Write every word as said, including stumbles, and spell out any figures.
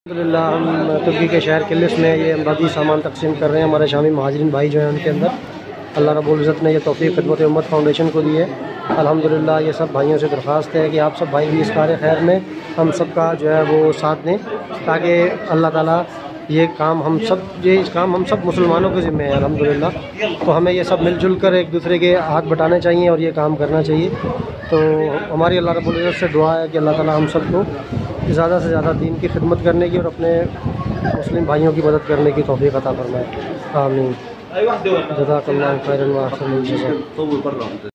अल्हम्दुलिल्लाह हम तुर्की के शहर किलिस में ये अमदादी सामान तकसीम कर रहे हैं। हमारे शामी महाजरीन भाई जो हैं उनके अंदर अल्लाह रब्बुल इज़्ज़त ने ये तौफ़ीक़ खिदमत उम्मत फाउंडेशन को दी है। अल्हम्दुलिल्लाह ये सब भाइयों से दरख्वास्त है कि आप सब भाई भी इस कार्य खैर में हम सब का जो है वो साथ दें, ताकि अल्लाह ताला ये काम हम सब ये इस काम हम सब मुसलमानों के ज़िम्मे है अल्हम्दुलिल्लाह। तो हमें ये सब मिलजुल कर एक दूसरे के हाथ बटाने चाहिए और ये काम करना चाहिए। तो हमारी अल्लाह रब्बुल इज़्ज़त से दुआ है कि अल्लाह ताला हम सबको ज़्यादा से ज़्यादा दीन की खिदमत करने की और अपने मुस्लिम भाइयों की मदद करने की तौफ़ीक़ अता फरमाए। आमीन। जज़ाकल्लाहु खैरन व अहसन जज़ा।